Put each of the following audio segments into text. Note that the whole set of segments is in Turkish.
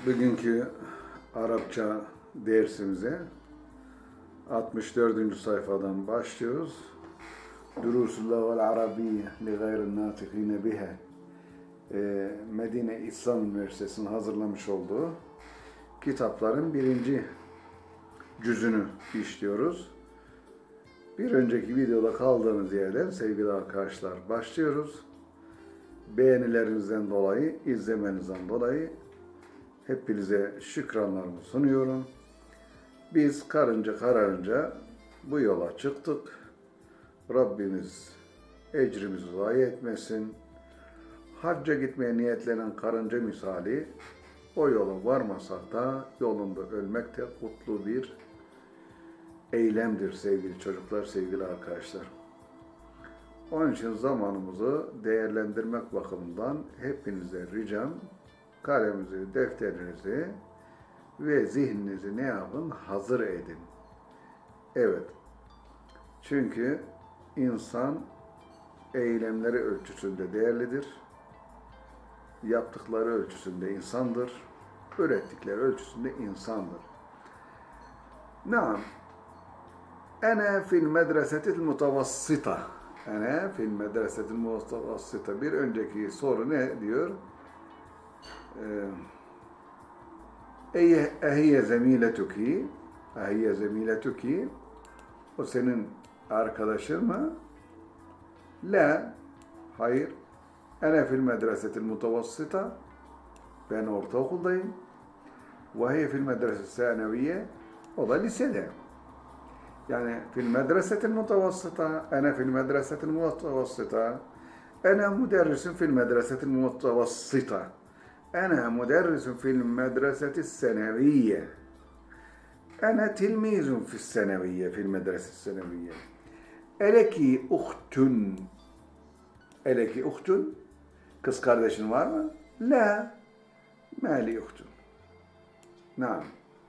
Bugünkü Arapça dersimize 64. sayfadan başlıyoruz. Durusullah vel Arabiyye li gayrin natikine biha. Medine İslam Üniversitesi'nin hazırlamış olduğu kitapların birinci cüzünü işliyoruz. Bir önceki videoda kaldığımız yerden sevgili arkadaşlar başlıyoruz. Beğenilerinizden dolayı, izlemenizden dolayı hepinize şükranlarımı sunuyorum. Biz karınca kararınca bu yola çıktık. Rabbimiz ecrimizi zayi etmesin. Hacca gitmeye niyetlenen karınca misali o yola varmasak da yolunda ölmek de kutlu bir eylemdir sevgili çocuklar, sevgili arkadaşlar. Onun için zamanımızı değerlendirmek bakımından hepinize ricam kaleminizi, defterinizi ve zihninizi ne yapın? Hazır edin. Evet. Çünkü insan eylemleri ölçüsünde değerlidir. Yaptıkları ölçüsünde insandır. Ürettikleri ölçüsünde insandır. Naam. Ene fil medresetil mutavassita. Ene fil medresetil mutavassita. Bir önceki soru ne diyor? Ehiye zemiletuki. Ehiye zemiletuki. O senin arkadaşın mı? La. Hayır. Ene fil medresetil mutavassita. Ben ortaokuldayım. Ve hiye fil medresetil sanaviye. O da lisede. Yani fil medresetil mutavassita. Ene fil medresetil mutavassita. Ene müderrisun fil medresetil mutavassita. أنا مدرس في المدرسة الثانوية. أنا تلميذ في الثانوية في المدرسة الثانوية. ألك أخت؟ ألك أخت؟ Kız kardeşin var mı? La. Ma li uhtun. Naam.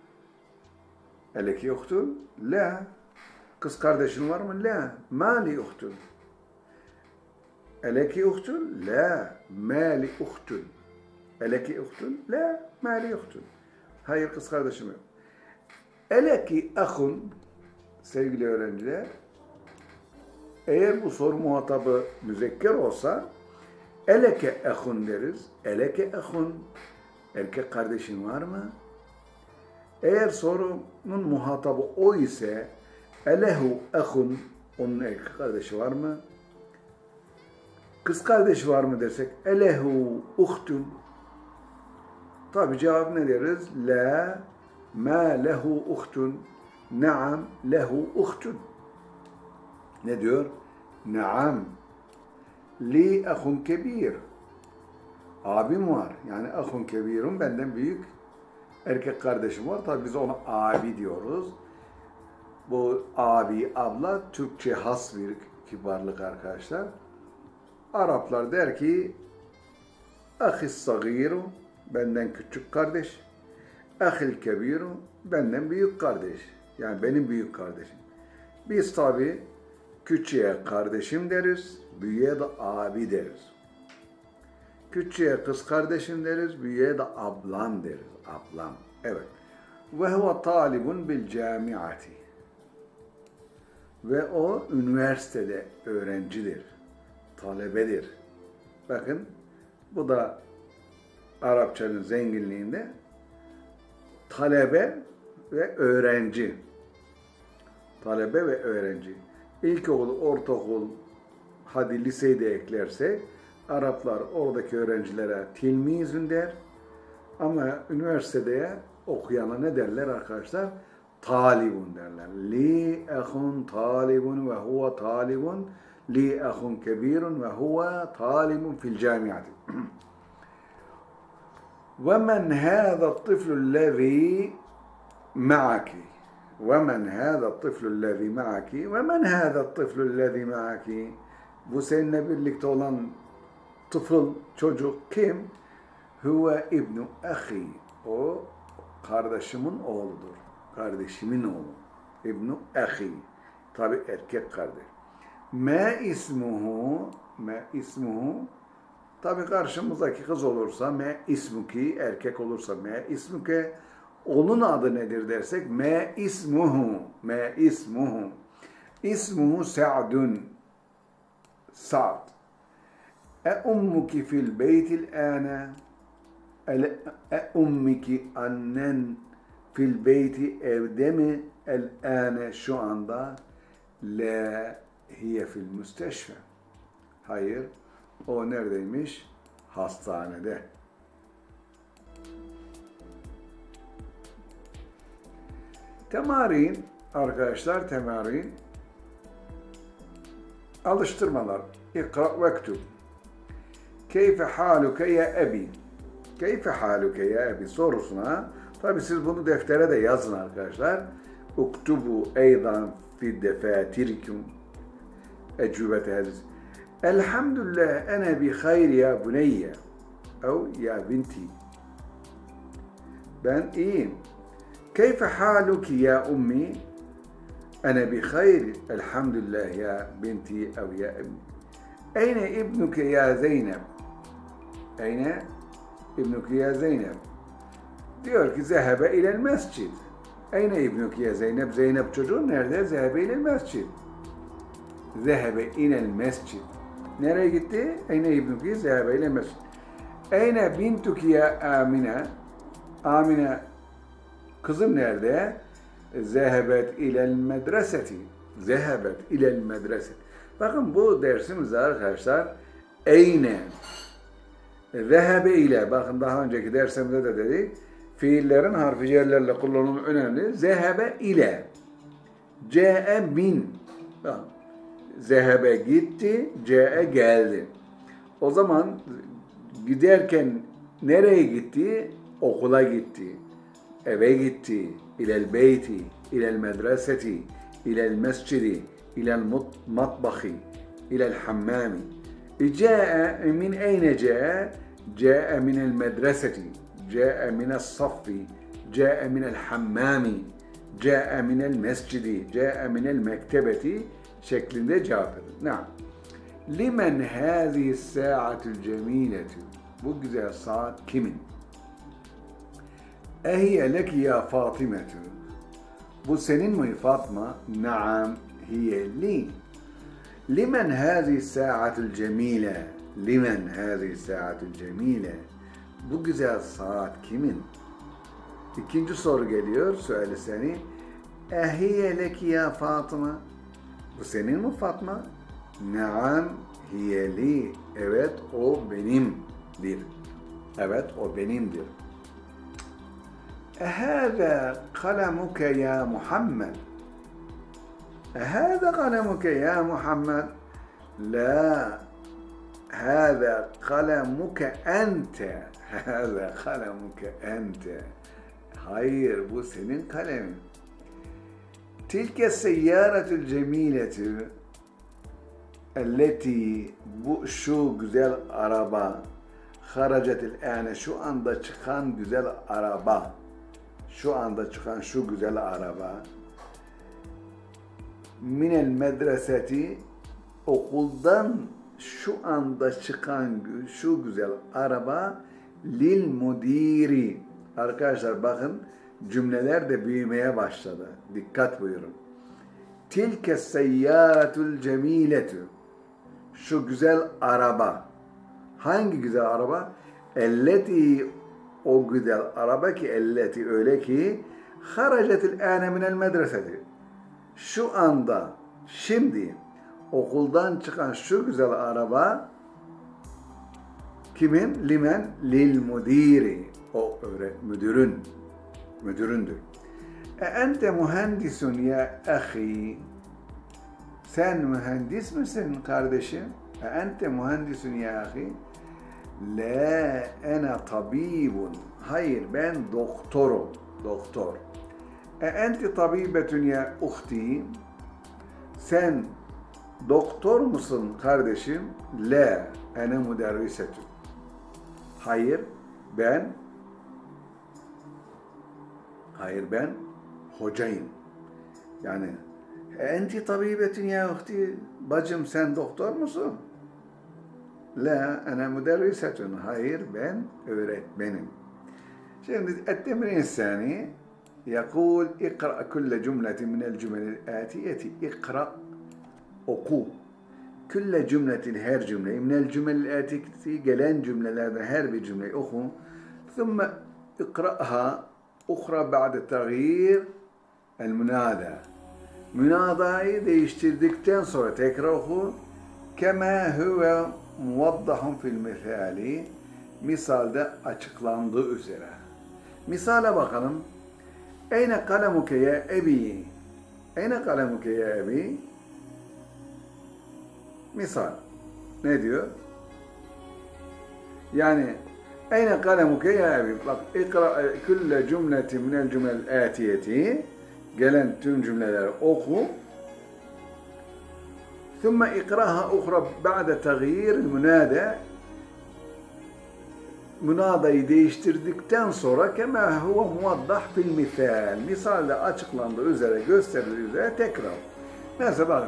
Eleki uhtun? La. Kız kardeşin var mı? La. Ma li uhtun. Eleki uhtun? La. Ma li uhtun. Eleki uhtun? La, mali uhtun. Hayır, kız kardeşim yok. Eleki ahun, sevgili öğrenciler, eğer bu soru muhatabı müzekker olsa, eleke ahun deriz. Eleke ahun, erkek kardeşin var mı? Eğer sorunun muhatabı o ise, elehu ahun, onun erkek kardeşi var mı? Kız kardeşi var mı dersek, elehu uhtun. Tabi cevap ne deriz? La, ma lehu uhtun, naam lehu uhtun. Ne diyor? Naam, li ahun kebir. Abim var. Yani ahun kebirun, benden büyük erkek kardeşim var. Tabi biz ona abi diyoruz. Bu abi, abla Türkçe has bir kibarlık arkadaşlar. Araplar der ki ahis sagiru, benden küçük kardeş. Ahil kebiru, benden büyük kardeş. Yani benim büyük kardeşim. Biz tabi küçüğe kardeşim deriz, büyüğe de abi deriz. Küçüğe kız kardeşim deriz, büyüğe de ablam deriz. Ablam. Evet. Ve huve talibun bil camiati. Ve o üniversitede öğrencidir. Talebedir. Bakın bu da Arapçanın zenginliğinde talebe ve öğrenci. Talebe ve öğrenci. İlkokul, ortaokul, hadi liseyi de eklerse Araplar oradaki öğrencilere tilmizün der. Ama üniversitede okuyana ne derler arkadaşlar? Talibun derler. Li ahun talibun ve huve talibun. Li ahun kebirun ve huve talibun fil camiati. ومن هذا الطفل الذي معك ومن هذا الطفل الذي معك ومن هذا الطفل الذي معك bu seninle birlikte olan çocuk kim? Huve ibnu ahi, o kardeşimin oğludur. Kardeşimin oğlu. İbnu ahi, tabi erkek kardeş. Ma ismuhu Tabii karşımızdaki kız olursa me ismuki, erkek olursa me ismuke, onun adı nedir dersek me ismuhu, me ismuhu. İsmuhu Sa'dun, Sa'd. Ummuki fil beytil âne, ummiki annen fil beyti evde mi el âne şu anda? La hiye fil müsteşfe. Hayır, o neredeymiş? Hastanede. Temarin arkadaşlar, temarin alıştırmalar. İkra ve ktub. Keyfe haluke ya ebi? Keyfe haluke ya ebi sorusuna, tabi siz bunu deftere de yazın arkadaşlar. Uktubu eydan fi defatirikum ecübete hadis. Elhamdülillah ene bi hayr ya buneyye ev ya binti. Ben iyiyim. Keyfe haluki ya ummi? Ene bi hayr elhamdülillah ya binti ev ya emmi. Eyne ibnuke ya Zeynep? Eyne ibnuke ya Zeynep? Diyor ki zehebe ilel mescid. Eyne ibnuke ya Zeynep? Zeynep çocuğun nerede? Zehebe ilel mescid. Zehebe ilel mescid. Nereye gitti? Eyne ibnuke? Zehebe ilel mescid. Eyne bintuke ya Amine? Amine kızım nerede? Zehebet ilel medreseti. Zehebet ilel medreseti. Bakın bu dersimizde arkadaşlar eyne, zehebe ile, bakın daha önceki dersimizde de dedik, fiillerin harfi cerlerle kullanımı önemli. Zehebe ile, ce'e min, zehebe gitti, ce'e geldi. O zaman giderken nereye gitti? Okula gitti, eve gitti, ilel beyti, ilel medreseti, ilel mescidi, إلى المطبخ إلى الحمام. جاء من أين جاء؟ جاء من المدرسة، جاء من الصف، جاء من الحمام، جاء من المسجد، جاء من المكتبة şeklinde cevap verir. Naam. Limen hâzihi sâ'atul cemîletu? Bu güzel saat kimin? Ehiye leki ya Fatimetu? Bu senin mi Fatma? Naam. هي لي. لمن هذه الساعة الجميلة؟ لمن هذه الساعة الجميلة? Bu güzel saat kimin? İkinci soru geliyor, suali seni. Ehiye leki ya Fatıma? Bu senin mi Fatma? Naam hiye li. Evet o benimdir. Evet o benimdir. Ehâzâ kalemuke ya Muhammed? هذا قلمك يا محمد؟ لا هذا قلمك أنت. هذا قلمك أنت. hayır bu senin kalemin. تلك السيارة الجميلة التي bu şu güzel araba خرجت الآن şu anda çıkan güzel araba, şu anda çıkan şu güzel araba minel medreseti okuldan şu anda çıkan şu güzel araba lil mudiri. Arkadaşlar bakın cümleler de büyümeye başladı. Dikkat buyurun. Tilke seyyâretul cemîletu. Şu güzel araba. Hangi güzel araba? Elleti o güzel araba ki elleti öyle ki haracetil âne minel medreseti. Şu anda, şimdi okuldan çıkan şu güzel araba kimin? Limen? Lil mudiri. O müdüründür. Ente mühendisun ya ahi? Sen mühendis misin kardeşim? Ente mühendisun ya ahi? La ene tabibun. Hayır ben doktorum. Doktor. Enti tabibetun ya uhti? Sen doktor musun kardeşim? La ene müderrisetun. Hayır ben hocayım. Yani enti tabibetun ya uhti? Bacım sen doktor musun? La ana müderrisetun. Hayır, ben öğretmenim. Şimdi التمرين الثاني يقول اقرأ كل جملة من الجمل الآتية. اقرأ oku. Külle cümletin her cümleyi minel cümlel atiyeti gelen cümlelerden her bir cümleyi oku. Thumma ikra'ha ukhra ba'de taghyir el münada. Münadayı değiştirdikten sonra tekrar oku. Kema huve muvaddahun fil misali. Misalde açıklandığı üzere. Misale bakalım. Eyne kalemuke ya ebi? Eyne kalemuke ya ebi? Misal. Ne diyor? Yani eyne kalemuke ya ebi? Bak, ikra külle cümleti minel cümlel atiyeti. Gelen tüm cümleleri oku. Thumma ikraha ukhra ba'de taghyir el-münada. Münadayı değiştirdikten sonra kema huve muvaddah fil misal. Misalde açıklandığı üzere, gösterildiği üzere tekrar. Mesela bakın.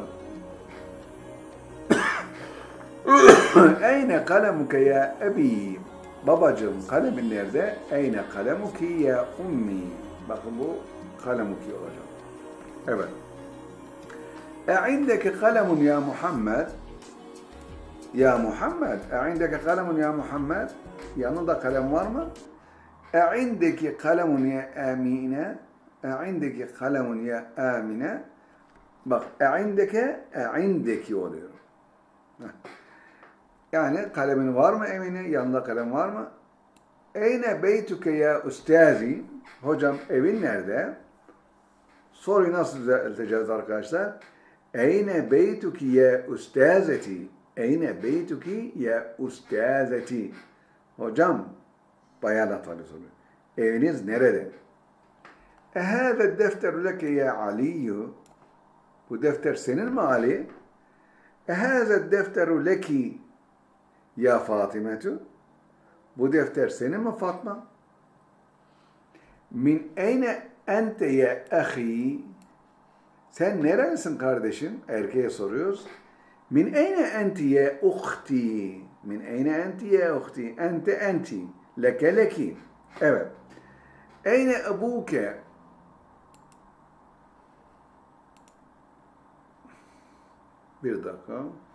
Eyne kalemuke ya ebi? Babacığım, kalemin nerede? Eyne kalemuki ya ummi? Bakın bu kalemuki olacak. Evet. E'indeki kalemun ya Muhammed? Ya Muhammed, e'indeki kalemun ya Muhammed? Yanında kalem var mı? E'indeki kalemun ya Amine? E'indeki kalemun ya Amine? Bak, e'indeki oluyor. Yani kalemin var mı Emine? Yanında kalem var mı? Eyne beytuke ya ustazi? Hocam evin nerede? Soruyu nasıl düzelteceğiz arkadaşlar? Eyne beytuki ya ustazeti? Eyne beytuki ya ustazeti? Hocam, bayan hatalı soruyor. Eviniz nerede? Ehâze defteru leke ya Aliyyü? Bu defter senin mi Ali? Ehâze defteru leki ya Fatimetu? Bu defter senin mi Fatma? Min eyne ente ya ahi? Sen nerelisin kardeşim? Erkeğe soruyoruz. Min eyne enti ya uhti? Min eyne enti ya uhti? Ente enti. Leke leki. Evet. Eyne ebuke? Bir dakika.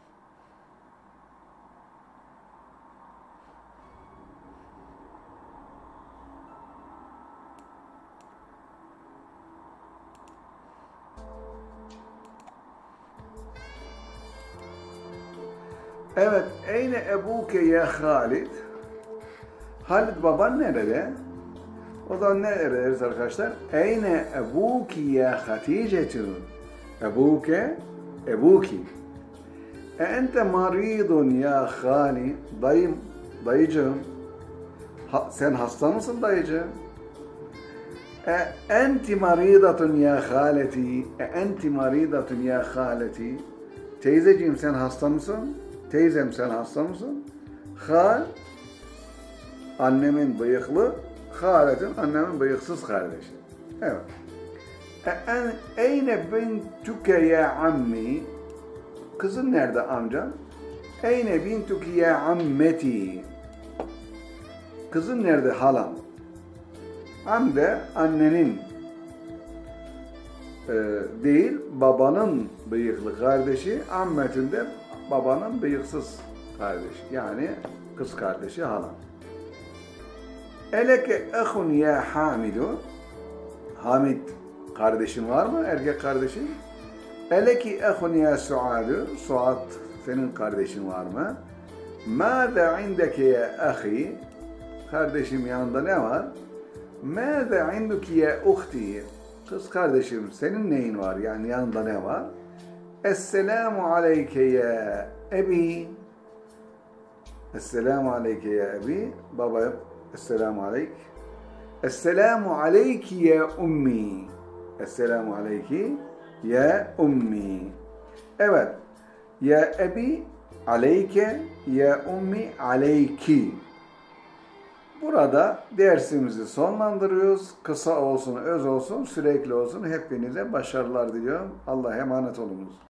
Evet. Eyne ebuke ya Halid? Halid baban nerede? O zaman ne deriz arkadaşlar? Eyne ebuki ya Hatice'tu? Ebuke, ebuki. Ente maridun ya Hali? Dayım, dayıcığım. Sen hasta mısın dayıcığım? Enti maridatun ya haleti? Enti maridatun ya haleti? Teyzeciğim sen hasta mısın? Teyzem sen hasta mısın? Hal, annemin bıyıklı, haletin annemin bıyıksız kardeşi. Evet. Eyne bintuke ya ammi? Kızın nerede amcam? Eyne bintuke ya ammeti? Kızın nerede halam? Am de annenin değil, babanın bıyıklı kardeşi, ammetin de babanın bıyıksız kardeşi. Yani kız kardeşi halam. Eleke ehun ya Hamidu? Hamid kardeşin var mı? Erkek kardeşin? Eleki ehun ya Suadu? Suad senin kardeşin var mı? Mâze indeke ya ahi? Kardeşim yanında ne var? Mâze induki ya uhti? Kız kardeşim senin neyin var? Yani yanında ne var? Esselamu aleyke ya ebi? Esselamu aleyke ya ebi? Baba, esselamu aleyk. Esselamu aleyki ya ummi. Esselamu aleyki ya ummi. Evet. Ya ebi aleyke, ya ummi aleyki. Burada dersimizi sonlandırıyoruz. Kısa olsun, öz olsun, sürekli olsun. Hepinize başarılar diliyorum. Allah'a emanet olunuz.